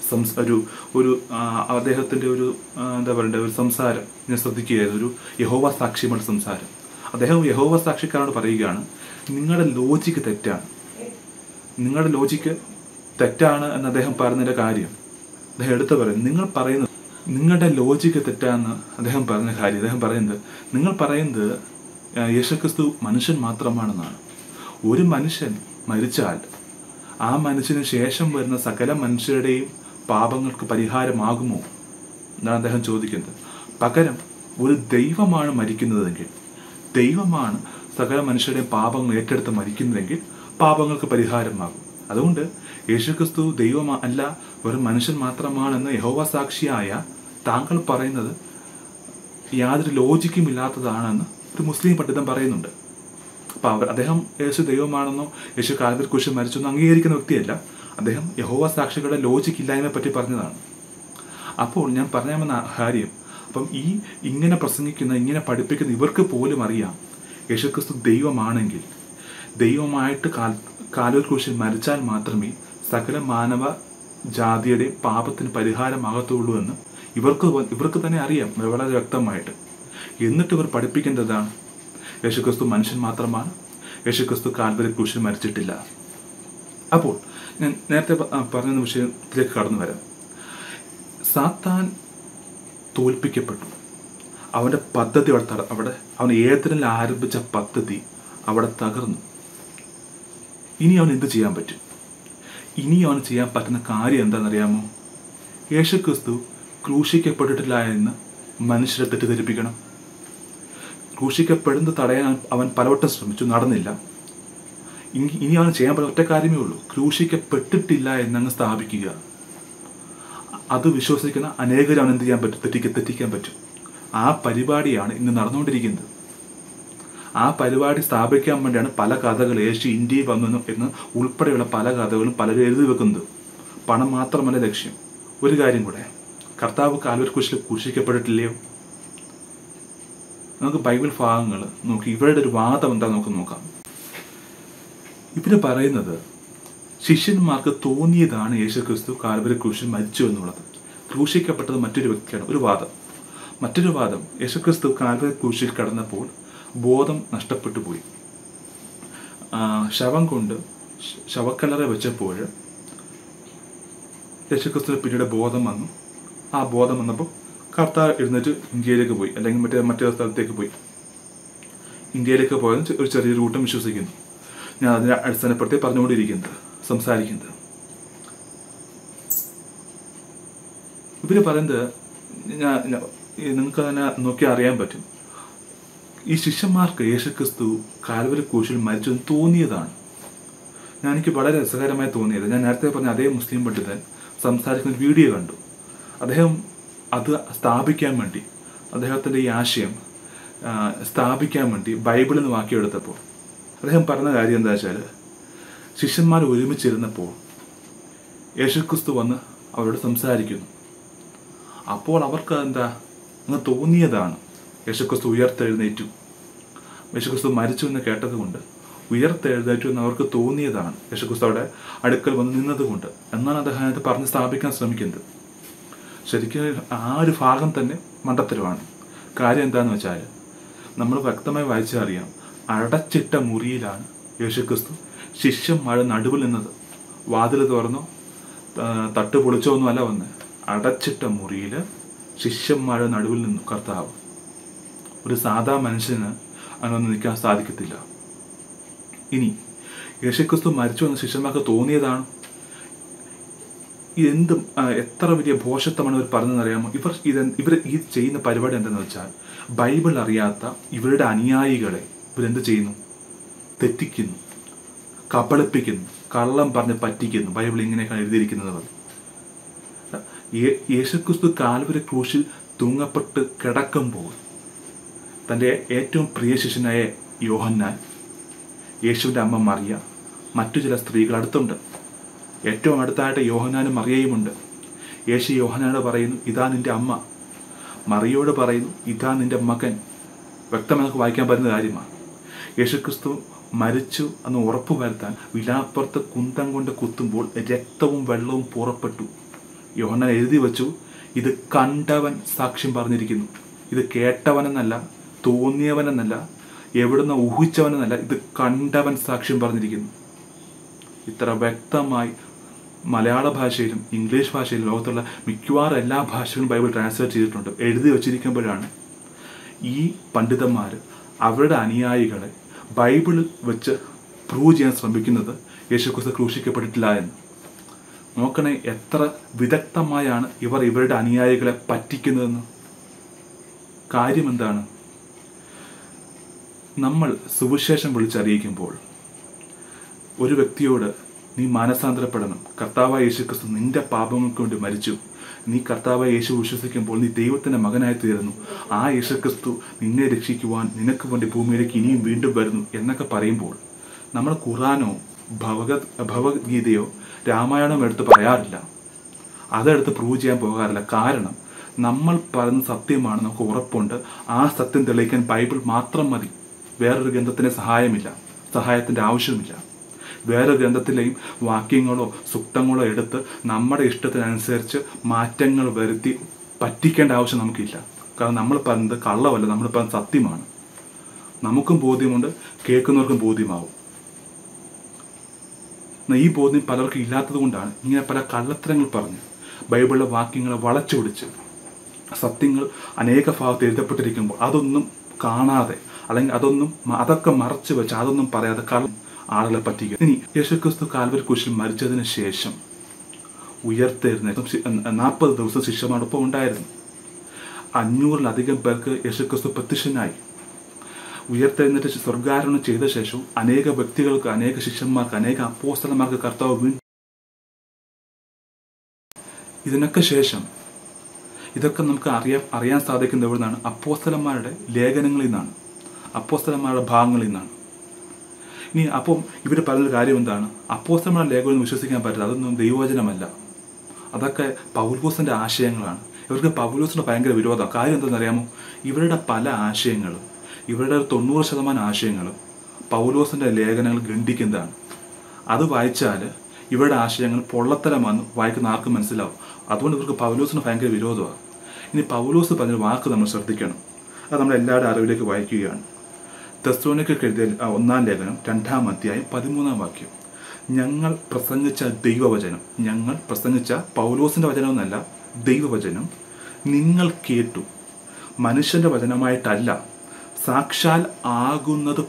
അദ്ദേഹത്തിൻ്റെ എന്താ പറയണ്ടേ ഒരു സംസാരം ഞാൻ ശ്രദ്ധിക്കുകയായിരുന്നു. ഒരു യഹോവ സാക്ഷിയുടെ സംസാരം. അദ്ദേഹം യഹോവ സാക്ഷിക്കാരോട് പറയുകയാണ്, നിങ്ങളുടെ ലോജിക്ക് തെറ്റാണ്, നിങ്ങളുടെ ലോജിക്ക് തെറ്റാണ് എന്ന് അദ്ദേഹം പറഞ്ഞതിൻ്റെ കാര്യം അദ്ദേഹം എടുത്തു പറയും. നിങ്ങൾ പറയുന്നത് നിങ്ങളുടെ ലോജിക്ക് തെറ്റാന്ന് അദ്ദേഹം പറഞ്ഞ കാര്യം അദ്ദേഹം പറയുന്നത്, നിങ്ങൾ പറയുന്നത് യേശുക്രിസ്തു മനുഷ്യൻ മാത്രമാണെന്നാണ്. ഒരു മനുഷ്യൻ മരിച്ചാൽ ആ മനുഷ്യന് ശേഷം വരുന്ന സകല മനുഷ്യരുടെയും പാപങ്ങൾക്ക് പരിഹാരമാകുമോ എന്നാണ് അദ്ദേഹം ചോദിക്കുന്നത്. പകരം ഒരു ദൈവമാണ് മരിക്കുന്നതെങ്കിൽ, ദൈവമാണ് സകല മനുഷ്യരുടെയും പാപങ്ങൾ ഏറ്റെടുത്ത് മരിക്കുന്നതെങ്കിൽ പാപങ്ങൾക്ക് പരിഹാരമാകും. അതുകൊണ്ട് യേശുക്രിസ്തു ദൈവം അല്ല, വെറും മനുഷ്യൻ മാത്രമാണെന്ന് യഹോവ സാക്ഷിയായ താങ്കൾ പറയുന്നത് യാതൊരു ലോജിക്കും ഇല്ലാത്തതാണെന്ന് ഒരു മുസ്ലിം പണ്ഡിതൻ പറയുന്നുണ്ട്. അപ്പോൾ അദ്ദേഹം യേശു ദൈവമാണെന്നോ യേശു കാൽവരി ക്രൂശിൽ മരിച്ചെന്നോ അംഗീകരിക്കുന്ന വ്യക്തിയല്ല. അദ്ദേഹം യഹോവ സാക്ഷികളുടെ ലോജിക്ക് ഇല്ലായ്മയെ പറ്റി പറഞ്ഞതാണ്. അപ്പോൾ ഞാൻ പറയാമെന്ന കാര്യം, അപ്പം ഇങ്ങനെ പ്രസംഗിക്കുന്ന, ഇങ്ങനെ പഠിപ്പിക്കുന്ന ഇവർക്ക് പോലും അറിയാം യേശുക്രിസ്തു ദൈവമാണെങ്കിൽ, ദൈവമായിട്ട് കാൽവരി ക്രൂശിൽ മരിച്ചാൽ മാത്രമേ സകല മാനവ ജാതിയുടെ പാപത്തിന് പരിഹാരമാകത്തുള്ളൂ എന്ന് ഇവർക്ക് തന്നെ അറിയാം വളരെ വ്യക്തമായിട്ട്. എന്നിട്ട് ഇവർ പഠിപ്പിക്കേണ്ടതാണ് യേശുക്രിസ്തു മനുഷ്യൻ മാത്രമാണ്, യേശുക്രിസ്തു കാൽവരി ക്രൂശിൽ മരിച്ചിട്ടില്ല. അപ്പോൾ ഞാൻ നേരത്തെ പറഞ്ഞ വിഷയത്തിലേക്ക് കടന്നു വരാം. സാത്താൻ തോൽപ്പിക്കപ്പെട്ടു. അവൻ്റെ പദ്ധതി അവിടെ അവൻ ഏതെങ്കിലും ആരംഭിച്ച പദ്ധതി അവിടെ തകർന്നു. ഇനി അവൻ എന്ത് ചെയ്യാൻ പറ്റും? ഇനി അവൻ ചെയ്യാൻ പറ്റുന്ന കാര്യം എന്താണെന്നറിയാമോ? യേശുക്രിസ്തു ക്രൂശിക്കപ്പെട്ടിട്ടില്ല എന്ന് മനുഷ്യരെ തെറ്റിദ്ധരിപ്പിക്കണം. ക്രൂശിക്കപ്പെടുന്നത് തടയാൻ അവൻ പലവട്ടം ശ്രമിച്ചു, നടന്നില്ല. ഇനി അവൻ ചെയ്യാൻ പറ്റുന്ന ഒറ്റ കാര്യമേ ഉള്ളൂ, ക്രൂശിക്കപ്പെട്ടിട്ടില്ല എന്നങ്ങ് സ്ഥാപിക്കുക. അത് വിശ്വസിക്കുന്ന അനേകരും അവൻ എന്ത് ചെയ്യാൻ പറ്റും? തെറ്റിക്കാൻ പറ്റും. ആ പരിപാടിയാണ് ഇന്ന് നടന്നുകൊണ്ടിരിക്കുന്നത്. ആ പരിപാടി സ്ഥാപിക്കാൻ വേണ്ടിയാണ് പല കഥകൾ യേശു ഇന്ത്യയിൽ വന്നു എന്ന് ഉൾപ്പെടെയുള്ള പല കഥകളും പലരും എഴുതി വെക്കുന്നത്. പണം മാത്രമല്ല ലക്ഷ്യം. ഒരു കാര്യം കൂടെ, കർത്താവ് കാൽവരി ക്രൂശിൽ ക്രൂശിക്കപ്പെട്ടിട്ടില്ലയോ? നമുക്ക് ബൈബിൾ ഭാഗങ്ങൾ നോക്കി ഇവരുടെ ഒരു വാദം എന്താ നമുക്ക് നോക്കാം. ഇവര് പറയുന്നത് ശിഷ്യന്മാർക്ക് തോന്നിയതാണ് യേശുക്രിസ്തു കാൽവരി ക്രൂശിൽ മരിച്ചു എന്നുള്ളത്. ക്രൂശിക്കപ്പെട്ടത് മറ്റൊരു വ്യക്തിയാണ്. ഒരു വാദം. മറ്റൊരു വാദം, യേശുക്രിസ്തു കാൽവരി ക്രൂശിൽ കടന്നപ്പോൾ ബോധം നഷ്ടപ്പെട്ടു പോയി. ശവം കൊണ്ട് ശവക്കല്ലറ വെച്ചപ്പോൾ യേശുക്രിസ്തു പിന്നീട് ബോധം വന്നു. ആ ബോധം വന്നപ്പോൾ കർത്താവ് എഴുന്നേറ്റ് ഇന്ത്യയിലേക്ക് പോയി, അല്ലെങ്കിൽ മറ്റേ സ്ഥലത്തേക്ക് പോയി. ഇന്ത്യയിലേക്ക് പോയത് ഒരു ചെറിയൊരു കൂട്ടം വിശ്വസിക്കുന്നു. ഞാൻ അതിനെ അടിസ്ഥാനപ്പെടുത്തി പറഞ്ഞുകൊണ്ടിരിക്കുന്നത്, സംസാരിക്കുന്നത്. ഇവർ പറയുന്നത് നിങ്ങൾക്ക് തന്നെ നോക്കി അറിയാൻ പറ്റും. ഈ ശിഷ്യന്മാർക്ക് യേശുക്രിസ്തു കാൽവരി ക്രൂശിൽ മരിച്ചെന്ന് തോന്നിയതാണ്. എനിക്ക് വളരെ രസകരമായി തോന്നിയത്, ഞാൻ നേരത്തെ പറഞ്ഞ അതേ മുസ്ലിം പണ്ഡിതൻ സംസാരിക്കുന്ന വീഡിയോ കണ്ടു. അദ്ദേഹം അത് സ്ഥാപിക്കാൻ വേണ്ടി, അദ്ദേഹത്തിൻ്റെ ഈ ആശയം സ്ഥാപിക്കാൻ വേണ്ടി ബൈബിളിൽ നിന്ന് വാക്യമെടുത്തപ്പോൾ അദ്ദേഹം പറഞ്ഞ കാര്യം എന്താ വെച്ചാൽ, ശിഷ്യന്മാർ ഒരുമിച്ചിരുന്നപ്പോൾ യേശുക്രിസ്തു വന്ന് അവരോട് സംസാരിക്കുന്നു. അപ്പോൾ അവർക്ക് എന്താ അങ്ങ് തോന്നിയതാണ് യേശുക്രിസ്തു ഉയർത്തെഴുന്നേറ്റു, യേശുക്രിസ്തു മരിച്ചു എന്ന് കേട്ടതുകൊണ്ട് ഉയർത്തെഴുന്നേറ്റു എന്ന് അവർക്ക് തോന്നിയതാണ് യേശുക്രിസ്തു അവിടെ അടുക്കൽ വന്ന് നിന്നതുകൊണ്ട് എന്നാണ് അദ്ദേഹം അത് പറഞ്ഞ് സ്ഥാപിക്കാൻ ശ്രമിക്കുന്നത്. ശരിക്കും ആ ഒരു ഭാഗം തന്നെ മണ്ടത്തരമാണ്. കാര്യം എന്താണെന്ന് വെച്ചാൽ, നമ്മൾ വ്യക്തമായി വായിച്ചാൽ അറിയാം, അടച്ചിട്ട മുറിയിലാണ് യേശുക്രിസ്തു ശിഷ്യന്മാരുടെ നടുവിൽ നിന്നത്. വാതിൽ തുറന്നോ തട്ട് പൊളിച്ചോ ഒന്നും അല്ല വന്ന്, അടച്ചിട്ട മുറിയിൽ ശിഷ്യന്മാരുടെ നടുവിൽ നിന്നു കർത്താവ്. ഒരു സാധാ മനുഷ്യന് അങ്ങനൊന്നും നിൽക്കാൻ സാധിക്കത്തില്ല. ഇനി യേശുക്രിസ്തു മരിച്ചു എന്ന് ശിഷ്യന്മാർക്ക് തോന്നിയതാണ്. ഇതെന്തും എത്ര വലിയ ഭോഷത്വമാണ് ഇവർ പറഞ്ഞതെന്നറിയാമോ? ഇവർ ഈ ചെയ്യുന്ന പരിപാടി എന്താണെന്ന് വെച്ചാൽ, ബൈബിൾ അറിയാത്ത ഇവരുടെ അനുയായികളെ ഇവരെന്ത് ചെയ്യുന്നു? തെറ്റിക്കുന്നു, കബളിപ്പിക്കുന്നു, കള്ളം പറഞ്ഞ് പറ്റിക്കുന്നു. ബൈബിൾ ഇങ്ങനെയൊക്കെ എഴുതിയിരിക്കുന്നത്. യേശുക്രിസ്തു കാൽവരി ക്രൂശിൽ തൂങ്ങപ്പെട്ട് കിടക്കുമ്പോൾ തൻ്റെ ഏറ്റവും പ്രിയ ശിഷ്യനായ യോഹന്നാൻ, യേശുവിൻ്റെ അമ്മ മറിയ, മറ്റു ചില സ്ത്രീകൾ അടുത്തുണ്ട്. ഏറ്റവും അടുത്തായിട്ട് യോഹന്നാനും മറിയയുമുണ്ട്. യേശു യോഹന്നാനോട് പറയുന്നു, ഇതാ നിൻ്റെ അമ്മ. മറിയോട് പറയുന്നു, ഇതാ നിൻ്റെ മകൻ. വ്യക്തമായി നമുക്ക് വായിക്കാൻ പറ്റുന്ന കാര്യമാണ്. യേശുക്രിസ്തു മരിച്ചു എന്ന് ഉറപ്പു വരുത്താൻ വിലാപ്പുറത്ത് കുന്തം കൊണ്ട് കുത്തുമ്പോൾ രക്തവും വെള്ളവും പുറപ്പെട്ടു. യോഹന്നാൻ എഴുതി വച്ചു, ഇത് കണ്ടവൻ സാക്ഷ്യം പറഞ്ഞിരിക്കുന്നു. ഇത് കേട്ടവനെന്നല്ല, തോന്നിയവനെന്നല്ല, എവിടുന്ന് ഊഹിച്ചവനെന്നല്ല, ഇത് കണ്ടവൻ സാക്ഷ്യം പറഞ്ഞിരിക്കുന്നു. ഇത്ര വ്യക്തമായി മലയാള ഭാഷയിലും ഇംഗ്ലീഷ് ഭാഷയിലും ലോകത്തുള്ള മിക്കവാറും എല്ലാ ഭാഷകളും ബൈബിൾ ട്രാൻസ്ലേറ്റ് ചെയ്തിട്ടുണ്ട്. എഴുതി വച്ചിരിക്കുമ്പോഴാണ് ഈ പണ്ഡിതന്മാർ അവരുടെ അനുയായികളെ ബൈബിളിൽ വെച്ച് പ്രൂവ് ചെയ്യാൻ ശ്രമിക്കുന്നത് യേശുക്രിസ്തു ക്രൂശിക്കപ്പെട്ടിട്ടില്ല എന്ന്. നോക്കണേ, എത്ര വിദഗ്ധമായാണ് ഇവർ ഇവരുടെ അനുയായികളെ പറ്റിക്കുന്നതെന്ന്. കാര്യം എന്താണ്? നമ്മൾ സുവിശേഷം വിളിച്ചറിയിക്കുമ്പോൾ ഒരു വ്യക്തിയോട് നീ മാനസാന്തരപ്പെടണം, കർത്താവായ യേശുക്രിസ്തു നിന്റെ പാപങ്ങൾക്ക് വേണ്ടി മരിച്ചു, നീ കർത്താവായ യേശു വിശ്വസിക്കുമ്പോൾ നീ ദൈവത്തിൻ്റെ മകനായി തീരുന്നു, ആ യേശുക്രിസ്തു നിന്നെ രക്ഷിക്കുവാൻ നിനക്ക് വേണ്ടി ഭൂമിയിലേക്ക് ഇനിയും വീണ്ടും വരുന്നു എന്നൊക്കെ പറയുമ്പോൾ നമ്മൾ ഖുറാനോ ഭഗവത്ഗീതയോ രാമായണമോ എടുത്ത് പറയാറില്ല, അതെടുത്ത് പ്രൂവ് ചെയ്യാൻ പോകാറില്ല. കാരണം നമ്മൾ പറയുന്ന സത്യമാണ്, നമുക്ക് ഉറപ്പുണ്ട്. ആ സത്യം തെളിയിക്കാൻ ബൈബിൾ മാത്രം മതി. വേറൊരു ഗ്രന്ഥത്തിൻ്റെ സഹായത്തിൻ്റെ ആവശ്യമില്ല. വേറൊരു ഗ്രന്ഥത്തിലെയും വാക്യങ്ങളോ സുക്തങ്ങളോ എടുത്ത് നമ്മുടെ ഇഷ്ടത്തിനനുസരിച്ച് മാറ്റങ്ങൾ വരുത്തി പറ്റിക്കേണ്ട ആവശ്യം നമുക്കില്ല. കാരണം നമ്മൾ പറയുന്നത് കള്ളമല്ല, നമ്മൾ പറയുന്നത് സത്യമാണ്. നമുക്കും ബോധ്യമുണ്ട്, കേൾക്കുന്നവർക്കും ബോധ്യമാവും. ഈ ബോധ്യം പലർക്കും ഇല്ലാത്തത് കൊണ്ടാണ് ഇങ്ങനെ പല കള്ളത്തരങ്ങൾ പറഞ്ഞ് ബൈബിളിലെ വാക്യങ്ങളെ വളച്ചൊടിച്ച് സത്യങ്ങൾ അനേക ഭാഗത്ത് എഴുതപ്പെട്ടിരിക്കുമ്പോൾ അതൊന്നും കാണാതെ, അല്ലെങ്കിൽ അതൊക്കെ മറച്ചു വെച്ച് അതൊന്നും പറയാതെ ആളുകളെ പറ്റിക്കുക. ഇനി യേശുക്രിസ്തു കാൽവരി ക്രൂശിൽ മരിച്ചതിന് ശേഷം ഉയർത്തെഴുന്നേൽക്കും 40 ദിവസം ശിഷ്യന്മാരോടൊപ്പം ഉണ്ടായിരുന്നു. 500-ലധികം പേർക്ക് യേശുക്രിസ്തു പ്രത്യക്ഷനായി. ഉയർത്തെഴുന്നേറ്റ് സ്വർഗാരോഹണം ചെയ്ത ശേഷം അനേക വ്യക്തികൾക്ക്, അനേക ശിഷ്യന്മാർക്ക്, അനേക അപ്പോസ്തലന്മാർക്ക് കർത്താവ് വീണ്ടും. ഇതിനൊക്കെ ശേഷം ഇതൊക്കെ നമുക്ക് അറിയാൻ സാധിക്കുന്നത് എവിടെ നിന്നാണ്? അപ്പോസ്തലന്മാരുടെ ലേഖനങ്ങളിൽ നിന്നാണ്, അപ്പോസ്തലന്മാരുടെ ഭാഗങ്ങളിൽ നിന്നാണ്. ഇനി അപ്പം ഇവർ പറയുന്ന കാര്യം എന്താണ്? അപ്പോസ്തലന്മാരുടെ ലേഖനം വിശ്വസിക്കാൻ പറ്റില്ല, അതൊന്നും ദൈവവചനമല്ല, അതൊക്കെ പൗലോസിൻ്റെ ആശയങ്ങളാണ്. ഇവർക്ക് പൗലോസിന് ഭയങ്കര വിരോധം. കാര്യം എന്താണെന്നറിയാമോ? ഇവരുടെ പല ആശയങ്ങളും, ഇവരുടെ 90% ആശയങ്ങളും പൗലോസിൻ്റെ ലേഖനങ്ങൾ ഖണ്ഡിക്കുന്നതാണ്. അത് വായിച്ചാൽ ഇവരുടെ ആശയങ്ങൾ പൊള്ളത്തരമാണെന്ന് വായിക്കുന്ന ആർക്കും മനസ്സിലാവും. അതുകൊണ്ട് ഇവർക്ക് പൗലോസിന് ഭയങ്കര വിരോധമാണ്. ഇനി പൗലോസ് പറഞ്ഞ വാക്ക് നമ്മൾ ശ്രദ്ധിക്കണം. അത് നമ്മൾ എല്ലാവരുടെ അറിവിലേക്ക് വായിക്കുകയാണ്. തെസ്സലോനിക്കർക്ക് എഴുതിയ 1-ാം ലേഖനം 2-ാം അധ്യായം 13-ാം വാക്യം. ഞങ്ങൾ പ്രസംഗിച്ച ദൈവവചനം, ഞങ്ങൾ പ്രസംഗിച്ച പൗലോസിൻ്റെ വചനമൊന്നല്ല, ദൈവവചനം നിങ്ങൾ കേട്ടു, മനുഷ്യൻ്റെ വചനമായിട്ടല്ല, സാക്ഷാൽ ആകുന്നത്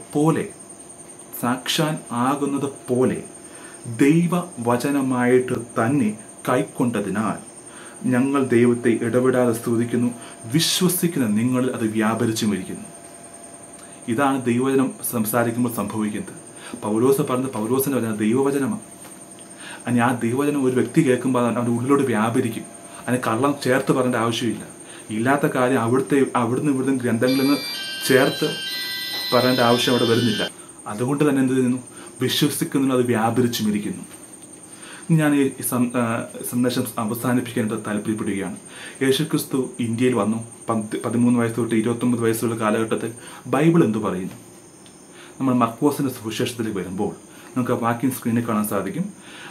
പോലെ ദൈവവചനമായിട്ട് തന്നെ കൈക്കൊണ്ടതിനാൽ ഞങ്ങൾ ദൈവത്തെ ഇടപെടാതെ സ്തുതിക്കുന്നു, വിശ്വസിക്കുന്ന നിങ്ങളിൽ അത് വ്യാപരിച്ചുമിരിക്കുന്നു. ഇതാണ് ദൈവവചനം സംസാരിക്കുമ്പോൾ സംഭവിക്കുന്നത്. പൗലോസ് പറഞ്ഞത് പൗലോസിൻ്റെ വചനം ദൈവവചനമാണ്. അതിന് ആ ദൈവവചനം ഒരു വ്യക്തി കേൾക്കുമ്പോൾ അവൻ്റെ ഉള്ളിലോട്ട് വ്യാപരിക്കും. അതിന് കള്ളം ചേർത്ത് പറയേണ്ട ആവശ്യമില്ല. ഇല്ലാത്ത കാര്യം അവിടുന്ന് ഇവിടുന്ന് ഗ്രന്ഥങ്ങളിൽ നിന്ന് ചേർത്ത് പറയേണ്ട ആവശ്യം അവിടെ വരുന്നില്ല. അതുകൊണ്ട് തന്നെ എന്ത് ചെയ്യുന്നു? വിശ്വസിക്കുന്നതിന് അത് വ്യാപരിച്ചുമിരിക്കുന്നു. ഞാൻ ഈ സന്ദേശം അവസാനിപ്പിക്കാനായിട്ട് താല്പര്യപ്പെടുകയാണ്. യേശുക്രിസ്തു ഇന്ത്യയിൽ വന്നു. 13 വയസ്സ് തൊട്ട് 29 വയസ്സുള്ള കാലഘട്ടത്തിൽ ബൈബിൾ എന്തു പറയുന്നു? നമ്മൾ മർക്കോസിൻ്റെ സുവിശേഷത്തിലേക്ക് വരുമ്പോൾ നമുക്ക് ആ വാക്യം സ്ക്രീനിൽ കാണാൻ സാധിക്കും.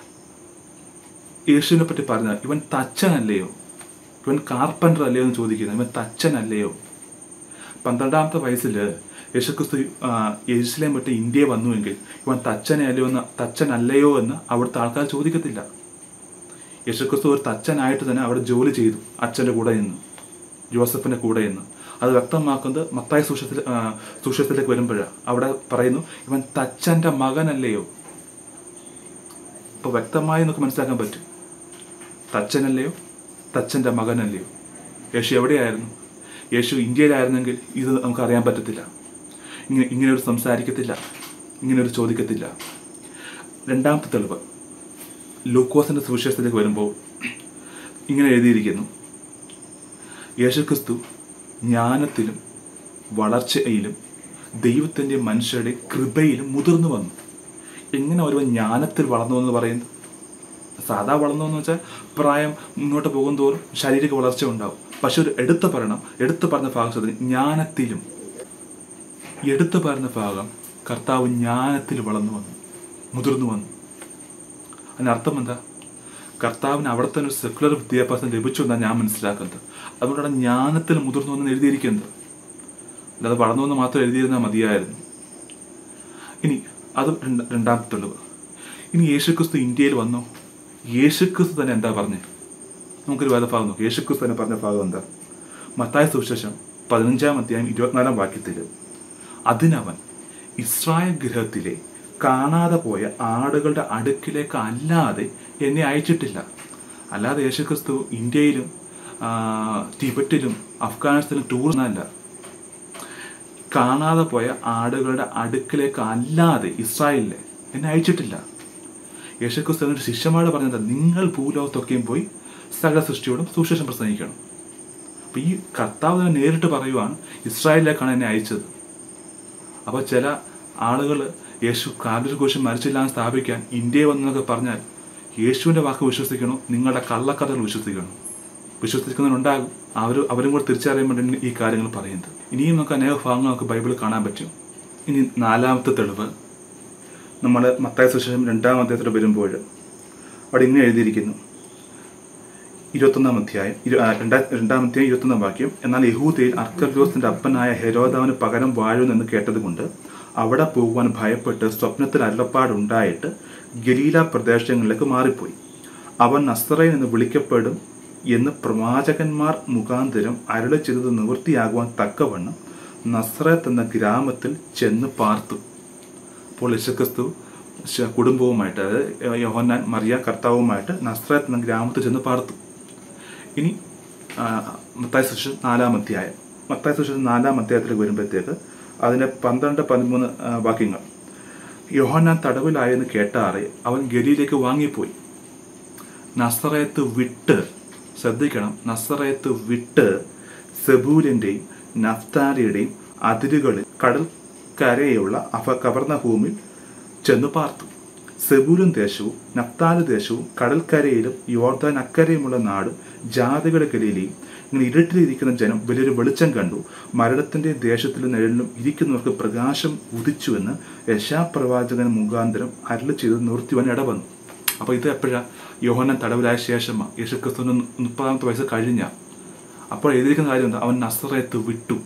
യേശുവിനെ പറ്റി പറഞ്ഞാൽ ഇവൻ തച്ചനല്ലയോ, ഇവൻ കാർപ്പൻ്റർ അല്ലയോ എന്ന് ചോദിക്കുന്നത്. ഇവൻ തച്ചനല്ലയോ? 12ാമത്തെ വയസ്സിൽ യേശുക്രിസ്തു യെരുശലേം വിട്ട് ഇന്ത്യയെ വന്നുവെങ്കിൽ ഇവൻ തച്ചനല്ലയോ എന്ന് അവിടുത്തെ ആൾക്കാർ ചോദിക്കത്തില്ല. യേശുക്രിസ്തു ഒരു തച്ചനായിട്ട് തന്നെ അവിടെ ജോലി ചെയ്തു, അച്ഛൻ്റെ കൂടെ നിന്ന്, ജോസഫിൻ്റെ കൂടെ നിന്ന്. അത് വ്യക്തമാക്കുന്നത് മത്തായി സുവിശേഷത്തിലേക്ക് വരുമ്പോഴാണ്. അവിടെ പറയുന്നു ഇവൻ തച്ചൻ്റെ മകനല്ലയോ. ഇപ്പോൾ വ്യക്തമായി നമുക്ക് മനസ്സിലാക്കാൻ പറ്റും. തച്ചനല്ലയോ, തച്ചൻ്റെ മകനല്ലയോ. യേശു എവിടെയായിരുന്നു? യേശു ഇന്ത്യയിലായിരുന്നെങ്കിൽ ഇത് നമുക്കറിയാൻ പറ്റത്തില്ല. ഇങ്ങനെയൊരു സംസാരിക്കത്തില്ല, ഇങ്ങനെയൊരു ചോദിക്കത്തില്ല. രണ്ടാമത്തെ തെളിവ് ലൂക്കോസിൻ്റെ സുവിശേഷത്തിലേക്ക് വരുമ്പോൾ ഇങ്ങനെ എഴുതിയിരിക്കുന്നു, യേശുക്രിസ്തു ജ്ഞാനത്തിലും വളർച്ചയിലും ദൈവത്തിൻ്റെ മനുഷ്യരുടെ കൃപയിലും മുതിർന്നു വന്നു. എങ്ങനെ ഒരുവൻ ജ്ഞാനത്തിൽ വളർന്നു എന്ന് പറയുന്നത്? സാധാ വളർന്നു എന്ന് വെച്ചാൽ പ്രായം മുന്നോട്ട് പോകും തോറും ശാരീരിക വളർച്ച ഉണ്ടാവും. പക്ഷെ ഒരു എടുത്തു പറഞ്ഞ ഭാഗം ജ്ഞാനത്തിലും, എടുത്തു പറഞ്ഞ ഭാഗം കർത്താവ് ജ്ഞാനത്തിൽ വളർന്നു വന്നു, മുതിർന്നു വന്നു. അതിനർത്ഥം എന്താ? കർത്താവിന് അവിടെ തന്നെ ഒരു സെക്കുലർ വിദ്യാഭ്യാസം ലഭിച്ചു എന്നാണ് ഞാൻ മനസ്സിലാക്കുന്നത്. അതുകൊണ്ടാണ് ജ്ഞാനത്തിൽ മുതിർന്നു വന്ന് എഴുതിയിരിക്കുന്നത്. അല്ലാതെ വളർന്നു വന്ന് മാത്രം എഴുതിയിരുന്നാൽ മതിയായിരുന്നു. ഇനി അത് രണ്ടാമത്തെ തെളിവ്. ഇനി യേശുക്രിസ്തു ഇന്ത്യയിൽ വന്നോ? യേശുക്രിസ്തു തന്നെ എന്താ പറഞ്ഞത്? നമുക്കൊരു വേദഭാഗം നോക്കാം. യേശുക്രിസ്തു തന്നെ പറഞ്ഞ ഭാഗം എന്താ? മത്തായി സുവിശേഷം 15-ാം അധ്യായം 24-ാം വാക്യത്തിൽ, അതിനവൻ ഇസ്രായേൽ ഗൃഹത്തിലെ കാണാതെ പോയ ആടുകളുടെ അടുക്കിലേക്ക് അല്ലാതെ എന്നെ അയച്ചിട്ടില്ല. അല്ലാതെ യേശുക്രിസ്തു ഇന്ത്യയിലും ടിബറ്റിലും അഫ്ഗാനിസ്ഥാനിലും ടൂറിനല്ല. കാണാതെ പോയ ആടുകളുടെ അടുക്കിലേക്ക് അല്ലാതെ ഇസ്രായേലിലെ എന്നെ അയച്ചിട്ടില്ല. യേശുക്രിസ്തു എന്നിട്ട് ശിഷ്യന്മാരോട് പറഞ്ഞത്, നിങ്ങൾ ഭൂലോകത്തൊക്കെയും പോയി സകല സൃഷ്ടിയോടും സുവിശേഷം പ്രസംഗിക്കണം. അപ്പം ഈ കർത്താവ് തന്നെ നേരിട്ട് പറയുവാണ് ഇസ്രായേലിലേക്കാണ് എന്നെ അയച്ചത്. അപ്പോൾ ചില ആളുകൾ യേശു കാൽവരി ക്രൂശിൽ മരിച്ചില്ല എന്ന് സ്ഥാപിക്കാൻ ഇന്ത്യയിൽ വന്നതൊക്കെ പറഞ്ഞാൽ യേശുവിൻ്റെ വാക്ക് വിശ്വസിക്കണോ, നിങ്ങളുടെ കള്ളക്കഥകൾ വിശ്വസിക്കണോ? വിശ്വസിക്കുന്നവരുണ്ടാകും. അവരും കൂടെ തിരിച്ചറിയാൻ വേണ്ടി ഈ കാര്യങ്ങൾ പറയുന്നത്. ഇനിയും നമുക്ക് അനേക ഭാഗങ്ങൾ നമുക്ക് ബൈബിളിൽ കാണാൻ പറ്റും. ഇനി നാലാമത്തെ തെളിവ് നമ്മൾ മത്തായി സുവിശേഷം 2-ാം അധ്യായത്തിൽ വരുമ്പോൾ അവിടെ ഇങ്ങനെ എഴുതിയിരിക്കുന്നു. 21-ാം അധ്യായം 2-ാം അധ്യായം 21-ാം വാക്യം, എന്നാൽ യഹൂദയിൽ അർക്കലോസിന്റെ അപ്പനായ ഹെരോദാവിന് പകരം വാഴുമെന്ന് കേട്ടതുകൊണ്ട് അവിടെ പോകുവാൻ ഭയപ്പെട്ട് സ്വപ്നത്തിൽ അരുളപ്പാടുണ്ടായിട്ട് ഗലീല പ്രദേശങ്ങളിലേക്ക് മാറിപ്പോയി. അവൻ നസ്രയൻ എന്ന് വിളിക്കപ്പെടും എന്ന് പ്രവാചകന്മാർ മുഖാന്തരം അരുളി ചെയ്തത് നിവൃത്തിയാകുവാൻ തക്കവണ്ണം നസ്രത്ത് എന്ന ഗ്രാമത്തിൽ ചെന്ന് പാർത്തു. അപ്പോൾ യേശുക്രിസ്തു കുടുംബവുമായിട്ട്, അതായത് യോഹന്നാൻ, മറിയ, കർത്താവുമായിട്ട് നസ്രത്ത് എന്ന ഗ്രാമത്തിൽ ചെന്ന് പാർത്തു. ഇനി മത്തായി സുവിശേഷം 4-ാം അധ്യായം. മത്തായി സുവിശേഷം 4-ാം അധ്യായത്തിലേക്ക് വരുമ്പോഴത്തേക്ക് അതിൻ്റെ 12-13 വാക്യങ്ങൾ, യോഹന്നാൻ തടവിലായെന്ന് കേട്ടാറെ അവൻ ഗലീലയിലേക്ക് വാങ്ങിപ്പോയി. നസറയത്ത് വിട്ട്, ശ്രദ്ധിക്കണം, നസറയത്ത് വിട്ട് സെബൂലിൻ്റെയും നഫ്താലിയുടെയും അതിരുകളിൽ കടൽക്കരയുള്ള കവർന്നഭൂമിൽ ചെന്ന് പാർത്തു. സെബൂലൻ ദേശവും നഫ്താലി ദേശവും കടൽക്കരയിലും യോർദാൻ അക്കരയുമുള്ള നാടും ജാതികളുടെ ഗലീലയും. ഇങ്ങനെ ഇരുട്ടിലിരിക്കുന്ന ജനം വലിയൊരു വെളിച്ചം കണ്ടു. മരണത്തിൻ്റെ ദേശത്തിലും നിഴലിലും ഇരിക്കുന്നവർക്ക് പ്രകാശം ഉദിച്ചുവെന്ന് യശാപ്രവാചകൻ മുഖാന്തരം അരുളി ചെയ്ത് നിവൃത്തിവൻ ഇടവന്നു. അപ്പോൾ ഇത് എപ്പോഴാണ്? യോഹന്നാൻ തടവിലായ ശേഷമാണ്. യേശുക്രിസ്തുവിന് 30-ാമത്തെ വയസ്സ് കഴിഞ്ഞ. അപ്പോൾ എഴുതിയിരിക്കുന്ന കാര്യം എന്താ? അവൻ നസറയത്ത് വിട്ടു.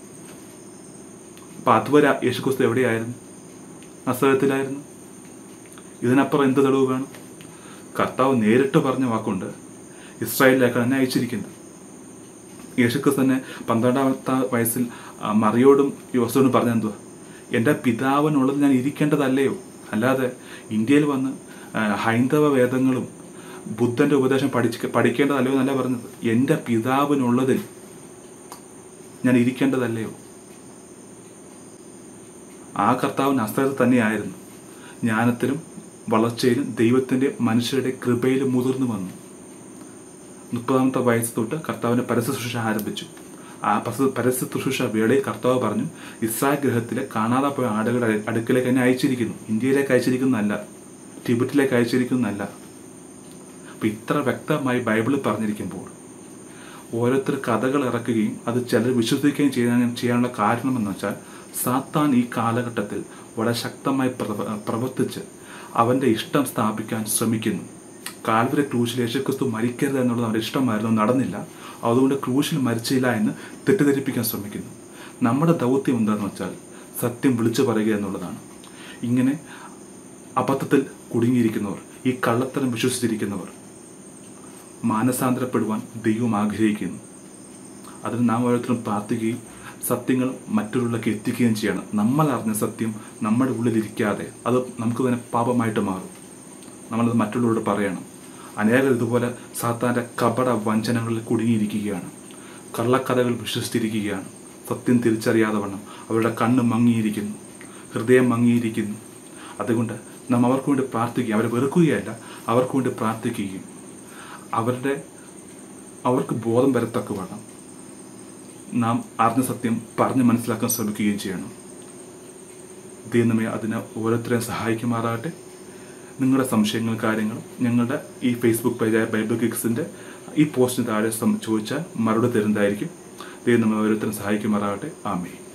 അപ്പം അതുവരെ യേശുക്രിസ്തു എവിടെയായിരുന്നു? നസറയത്തിലായിരുന്നു. ഇതിനപ്പുറം എന്ത് തെളിവ് വേണം? കർത്താവ് നേരിട്ട് പറഞ്ഞ വാക്കുണ്ട്, ഇസ്രായേലിലേക്കാണ് എന്നെ അയച്ചിരിക്കുന്നത്. യേശുക്രിസ്തു തന്നെ 12-ാമത്തെ വയസ്സിൽ മറിയോടും യോസഫിനോടും പറഞ്ഞെന്തുവാ? എൻ്റെ പിതാവിനുള്ളത് ഞാൻ ഇരിക്കേണ്ടതല്ലയോ? അല്ലാതെ ഇന്ത്യയിൽ വന്ന് ഹൈന്ദവ വേദങ്ങളും ബുദ്ധൻ്റെ ഉപദേശം പഠിക്കേണ്ടതല്ലയോ എന്നല്ല പറഞ്ഞത്. എൻ്റെ പിതാവിനുള്ളതിൽ ഞാൻ ഇരിക്കേണ്ടതല്ലയോ? ആ കർത്താവ് നസറേത്ത് തന്നെയായിരുന്നു. ജ്ഞാനത്തിലും വളർച്ചയിലും ദൈവത്തിൻ്റെ മനുഷ്യരുടെ കൃപയിലും മുതിർന്നു വന്നു. 30-ാമത്തെ വയസ്സ് തൊട്ട് കർത്താവിൻ്റെ പരസ്യ ശുശ്രൂഷ ആരംഭിച്ചു. ആ പരസ്യ ശുശ്രൂഷ വേളയിൽ കർത്താവ് പറഞ്ഞു, ഇസ്രായേൽ ഗ്രഹത്തിലെ കാണാതെ പോയ ആടുകളുടെ അടുക്കിലേക്ക് എന്നെ അയച്ചിരിക്കുന്നു. ഇന്ത്യയിലേക്ക് അയച്ചിരിക്കുന്നതല്ല, ടിബറ്റിലേക്ക് അയച്ചിരിക്കുന്നതല്ല. അപ്പം ഇത്ര വ്യക്തമായി ബൈബിളിൽ പറഞ്ഞിരിക്കുമ്പോൾ ഓരോരുത്തർ കഥകൾ ഇറക്കുകയും അത് ചിലർ വിശ്വസിക്കുകയും ചെയ്യാനുള്ള കാരണമെന്ന് വെച്ചാൽ, സാത്താൻ ഈ കാലഘട്ടത്തിൽ വളരെ ശക്തമായി പ്രവർത്തിച്ച് അവൻ്റെ ഇഷ്ടം സ്ഥാപിക്കാൻ ശ്രമിക്കുന്നു. കാൽവരി ക്രൂശിൽ യേശുക്രിസ്തു മരിക്കരുത് എന്നുള്ളത് അവൻ്റെ ഇഷ്ടമായിരുന്നു, നടന്നില്ല. അതുകൊണ്ട് ക്രൂശിൽ മരിച്ചില്ല എന്ന് തെറ്റിദ്ധരിപ്പിക്കാൻ ശ്രമിക്കുന്നു. നമ്മുടെ ദൗത്യം എന്താണെന്ന് വെച്ചാൽ സത്യം വിളിച്ചു പറയുക എന്നുള്ളതാണ്. ഇങ്ങനെ അബദ്ധത്തിൽ കുടുങ്ങിയിരിക്കുന്നവർ, ഈ കള്ളത്തരം വിശ്വസിച്ചിരിക്കുന്നവർ മാനസാന്തരപ്പെടുവാൻ ദൈവം ആഗ്രഹിക്കുന്നു. അതിന് നാം ഓരോരുത്തരും പ്രാർത്ഥിക്കുകയും സത്യങ്ങൾ മറ്റുള്ളവരിലേക്ക് എത്തിക്കുകയും ചെയ്യണം. നമ്മൾ അറിഞ്ഞ സത്യം നമ്മുടെ ഉള്ളിലിരിക്കാതെ അത് നമുക്ക് തന്നെ പാപമായിട്ട് മാറും. നമ്മളത് മറ്റുള്ളവരോട് പറയണം. അനേകം ഇതുപോലെ സാത്താൻ്റെ കപട വഞ്ചനകളിൽ കുടുങ്ങിയിരിക്കുകയാണ്. കള്ളക്കഥകൾ വിശ്വസിച്ചിരിക്കുകയാണ്. സത്യം തിരിച്ചറിയാതെ വണ്ണം അവരുടെ കണ്ണ് മങ്ങിയിരിക്കുന്നു, ഹൃദയം മങ്ങിയിരിക്കുന്നു. അതുകൊണ്ട് നാം അവർക്ക് വേണ്ടി പ്രാർത്ഥിക്കുകയും, അവരെ വെറുക്കുകയല്ല, അവർക്ക് വേണ്ടി പ്രാർത്ഥിക്കുകയും അവർക്ക് ബോധം വരത്തക്കവണ്ണം നാം അറിഞ്ഞ സത്യം പറഞ്ഞ് മനസ്സിലാക്കാൻ ശ്രമിക്കുകയും ചെയ്യണം. ദൈവമേ അതിനെ ഓരോരുത്തരെയും സഹായിക്കുമാറാകട്ടെ. നിങ്ങളുടെ സംശയങ്ങൾ, കാര്യങ്ങൾ ഞങ്ങളുടെ ഈ ഫേസ്ബുക്ക് പേജായ ബൈബിൾ കിക്സിൻ്റെ ഈ പോസ്റ്റിന് താഴെ ചോദിച്ചാൽ മറുപടി തരുന്നതായിരിക്കും. ദൈവം നമ്മെ ഓരോരുത്തരും സഹായിക്കുമാറാകട്ടെ. ആമേൻ.